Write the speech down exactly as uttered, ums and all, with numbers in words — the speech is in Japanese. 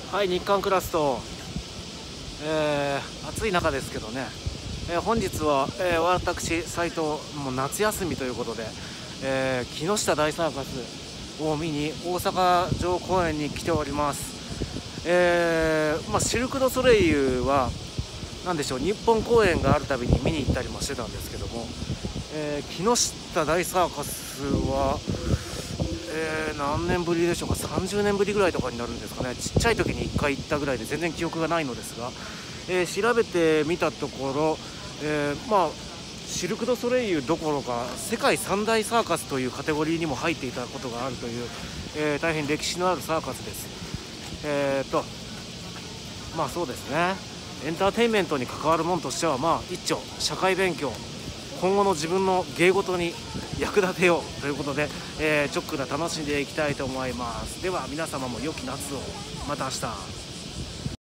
はい、日刊クラスト、えー、暑い中ですけどね、えー、本日は、えー、私斉藤もう夏休みということで、えー、木下大サーカスを見に大阪城公園に来ております。えーまあ、シルク・ドゥ・ソレイユは何でしょう、日本公演があるたびに見に行ったりもしてたんですけども、えー、木下大サーカスはえー、何年ぶりでしょうか。さんじゅうねんぶりぐらいとかになるんですかね。ちっちゃい時にいっかい行ったぐらいで全然記憶がないのですが、えー、調べてみたところ、えー、まあシルク・ドゥ・ソレイユどころか世界三大サーカスというカテゴリーにも入っていたことがあるという、えー、大変歴史のあるサーカスです。えーとまあそうですね、エンターテインメントに関わるものとしては、まあ一丁社会勉強、今後の自分の芸事に役立てようということで、えー、ちょっくら楽しんでいきたいと思います。では皆様も良き夏を。また明日。